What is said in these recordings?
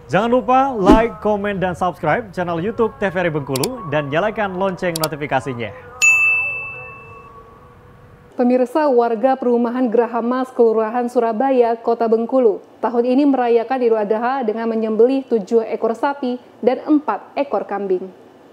Jangan lupa like, komen, dan subscribe channel YouTube TVRI Bengkulu dan nyalakan lonceng notifikasinya. Pemirsa, warga perumahan Geraha Mas, Kelurahan Surabaya, Kota Bengkulu, tahun ini merayakan Idul Adha dengan menyembelih 7 ekor sapi dan 4 ekor kambing.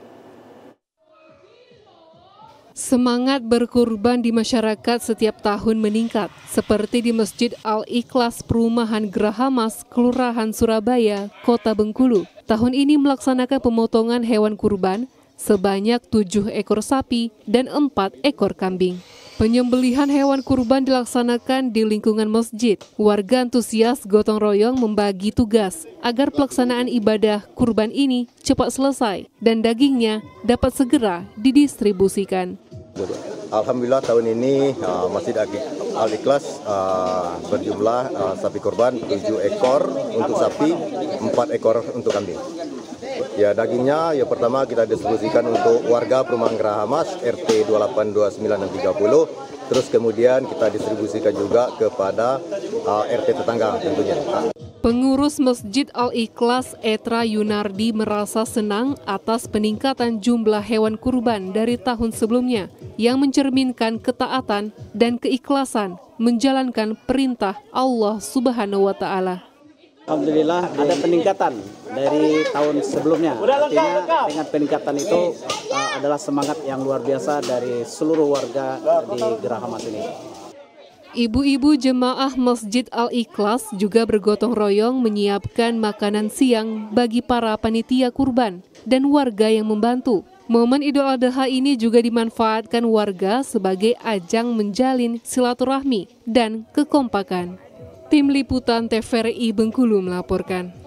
Semangat berkurban di masyarakat setiap tahun meningkat, seperti di Masjid Al-Ikhlas Perumahan Geraha Mas, Kelurahan Surabaya, Kota Bengkulu. Tahun ini melaksanakan pemotongan hewan kurban sebanyak 7 ekor sapi dan 4 ekor kambing. Penyembelihan hewan kurban dilaksanakan di lingkungan masjid. Warga antusias gotong royong membagi tugas agar pelaksanaan ibadah kurban ini cepat selesai dan dagingnya dapat segera didistribusikan. Alhamdulillah tahun ini Masjid Al-Ikhlas berjumlah sapi kurban 7 ekor untuk sapi, 4 ekor untuk kambing. Ya, dagingnya ya pertama kita distribusikan untuk warga perumahan Geraha Mas RT 28, 29 dan 30. Terus kemudian kita distribusikan juga kepada RT tetangga tentunya. Pengurus Masjid Al-Ikhlas Etra Yunardi merasa senang atas peningkatan jumlah hewan kurban dari tahun sebelumnya yang mencerminkan ketaatan dan keikhlasan menjalankan perintah Allah Subhanahu wa Ta'ala. Alhamdulillah ada peningkatan dari tahun sebelumnya. Artinya dengan peningkatan itu adalah semangat yang luar biasa dari seluruh warga di Geraha Mas ini. Ibu-ibu jemaah Masjid Al-Ikhlas juga bergotong royong menyiapkan makanan siang bagi para panitia kurban dan warga yang membantu. Momen Idul Adha ini juga dimanfaatkan warga sebagai ajang menjalin silaturahmi dan kekompakan. Tim Liputan TVRI Bengkulu melaporkan.